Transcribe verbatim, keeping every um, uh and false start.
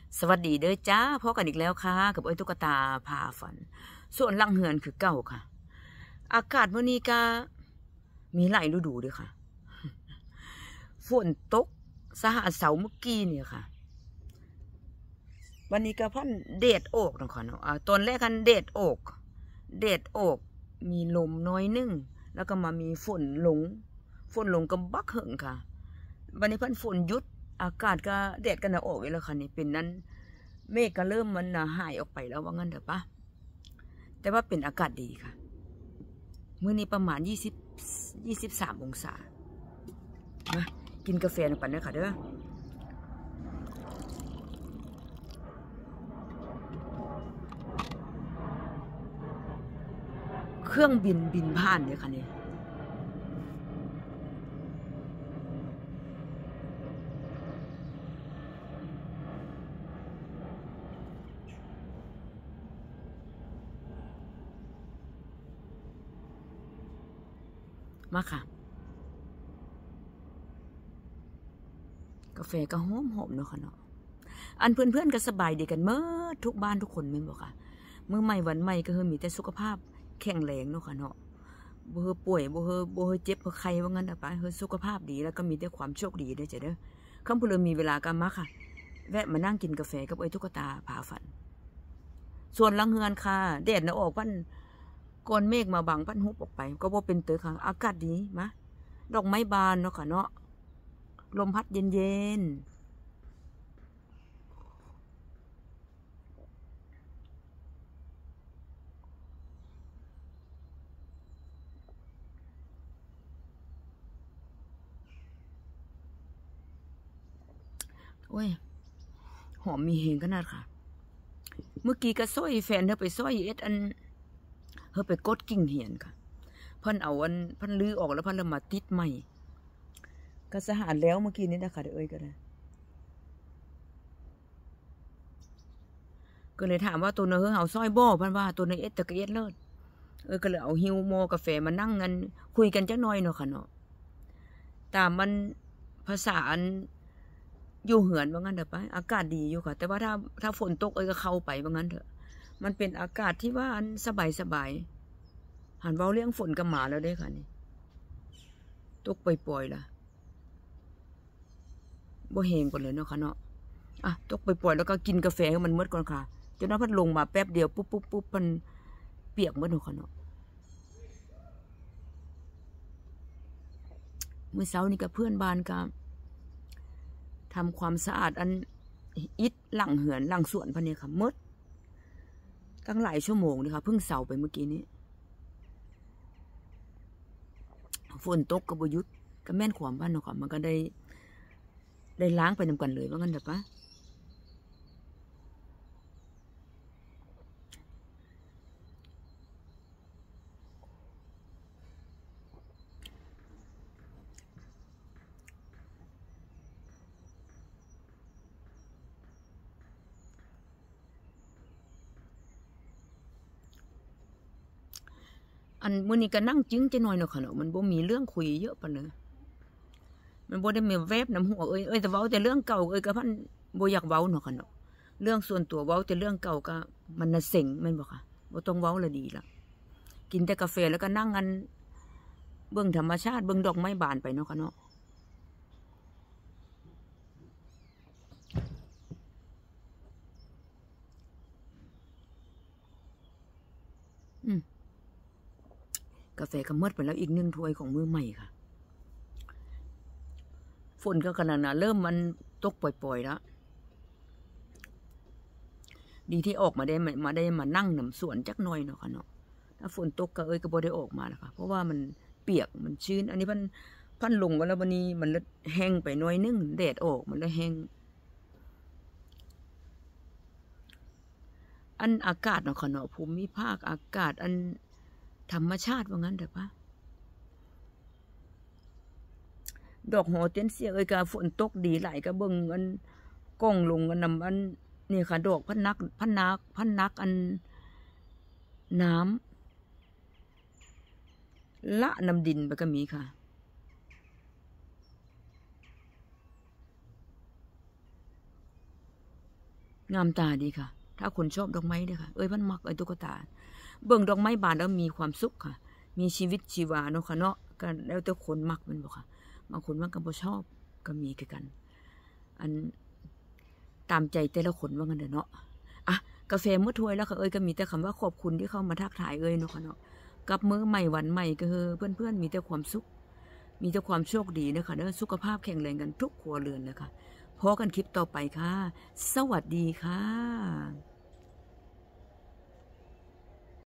สวัสดีเด้อจ้าพบกันอีกแล้วค่ะกับไอ้ตุ๊กตาพาฝันส่วนลังเหือนคือเก่าค่ะอากาศวันนี้ก็มีหลายฤดูด้วยค่ะฝนตกสหเสาเมื่อกี้เนี่ยค่ะวันนี้ก็พันเดดโอกนะคะเนาะตอนแรกกันเดดโอกเดดโอกมีลมน้อยนึงแล้วก็มามีฝนหลงฝนหลงก็บักเหิงค่ะวันนี้พันฝนยุดอากาศก็แดดกันนะออกแล้วค่ะนี่เป็นนั้นเมฆก็เริ่มมันหายออกไปแล้วว่างั้นเถอะปะแต่ว่าเป็นอากาศดีค่ะมื้อนี้ประมาณยี่สิบยี่สิบสามองศามากินกาแฟหน่อยปันเด้อค่ะเด้อเครื่องบินบินผ่านเนี่ยค่ะเนี่ยมาค่ะกาแฟก็หอมหอมเนาะค่ะเนาะอันเพื่อนๆก็สบายดีกันเมื่อทุกบ้านทุกคนแม่นบ่ค่ะมื้อใหม่วันใหม่ก็คือมีแต่สุขภาพแข็งแรงเนาะค่ะเนาะบ่เฮอป่วยบ่เฮอบ่เฮอเจ็บบ่ไข้ว่างั้นน่ะไปเฮอสุขภาพดีแล้วก็มีแต่ความโชคดีเด้อจ้ะเด้อคำพูดเลยมีเวลาก็มาค่ะแวะมานั่งกินกาแฟกับไอ้ตุ๊กตาพาฝันส่วนลังเฮือนค่ะแดดน่ะออกพันก้อนเมฆมาบังพันหุบออกไปก็บ่เป็นเตอค่ะอากาศดีมะดอกไม้บานเนาะค่ะเนาะลมพัดเย็นๆโอ้ยหอมมีเฮงขนาดค่ะเมื่อกี้ก็ซ้อยแฟนเธอไปซ้อยเอ็ดอันเธอไปกดกิ่งเหียนค่ะเพิ่นเอาอันเพิ่นลื้อออกแล้วเพิ่นเลยมาติดใหม่ก็สะอาดแล้วเมื่อกี้นี้นะคะเด้อเอ้ยก็ได้ก็เลยถามว่าตัวเนื้อเอาซ้อยบ่เพิ่นว่าตัวเนื้อเอ็ดตะกะเอ็ดเลิศเออก็เลยเอาฮิวโมกาแฟมานั่งกันคุยกันจักหน่อยเนาะค่ะเนาะตามมันภาษาอันอยู่เหือนว่างั้นเถอะไปอากาศดีอยู่ค่ะแต่ว่าถ้าถ้าฝนตกเอ้ยก็เข้าไปว่างั้นเถอะมันเป็นอากาศที่ว่าอันสบายสบายหันเว้าเรื่องฝนกับหมาแล้วได้ค่ะนี่ตกปล่อยๆล่ะบ่แห้งก่อนเลยเนาะค่ะเนาะอ่ะตกปล่อยๆแล้วก็กินกาแฟให้มันหมดก่อนค่ะจนนั้นพัดลงมาแป๊บเดียวปุ๊บปุ๊บปุ๊บมันเปียกหมดเนาะค่ะเนาะเมื่อเช้านี้กับเพื่อนบ้านก็ทำความสะอาดอันอิดหลังเหือนหลังสวนพันเนี่ยค่ะมดตั้งหลายชั่วโมงเลยค่ะเพิ่งเสาไปเมื่อกี้นี้ฝนตกกับบยุทธก็แม่นขวามบ้านเนาะค่ะมันก็ได้ได้ล้างไปนำกันเลยว่างั้นเถอะปะอันมื้อนี้ก็นั่งจึ้งจะหน่อยเนาะค่ะเนาะมันบ่มีเรื่องคุยเยอะปานเลยมันบ่ได้มีแวบน้ำหัวเอ้ยเอ้ยแต่เว้าแต่เรื่องเก่าเอ้ยก็พันบ่อยากเว้าเนาะค่ะเนาะเรื่องส่วนตัวเว้าแต่เรื่องเก่าก็มันน่ะเซ็งแม่นบ่ค่ะบ่ต้องเว้าละดีละกินแต่กาแฟแล้วก็นั่งกันเบิ่งธรรมชาติเบิ่งดอกไม้บานไปเนาะค่ะเนาะอืมกาแฟก็หมดไปแล้วอีกหนึ่งถ้วยของมื้อใหม่ค่ะฝนก็ขนาดน่ะเริ่มมันตกปล่อยๆแล้วดีที่ออกมาได้มาได้มานั่งน้ำสวนจักหน่อยเนาะค่ะเนาะถ้าฝนตกก็เอ้ยก็บ่ได้ออกมาแล้วค่ะเพราะว่ามันเปียกมันชื้นอันนี้พันพันลงกันแล้ววันนี้มันแห้งไปหน่อยนึงแดดออกมันเลยแห้งอันอากาศเนาะค่ะเนาะภูมิภาคอากาศอันธรรมชาติว่างั้นเถอะปะดอกหอเตียนเสียเอ้ยก็ฝนตกดีหลายก็เบิ่งอันก้องลงกันนำอันนี่ค่ะดอกพันนักพันนักพันนักอันน้ำละน้ำดินไปก็มีค่ะ องามตาดีค่ะถ้าคนชอบดอกไม้เด้อค่ะเอ้ยมันมักไอ้ตุ๊กตาเบิ่งดอกไม้บานแล้วมีความสุขค่ะมีชีวิตชีวาเนาะค่ะเนาะก็แล้วแต่คนมักมันบ่ค่ะบางคนมันก็บ่ชอบก็มีคือกันอันตามใจแต่ละคนว่างั้นเด้อเนาะอ่ะกาแฟมื้อถ้วยแล้วค่ะเอ้ยก็มีแต่คำว่าขอบคุณที่เข้ามาทักทายเอ้ยเนาะค่ะเนาะกับมื้อใหม่วันใหม่ก็คือเพื่อนๆมีแต่ความสุขมีแต่ความโชคดีนะคะเด้อสุขภาพแข็งแรงกันทุกครัวเรือนเลยค่ะพอกันคลิปต่อไปค่ะสวัสดีค่ะ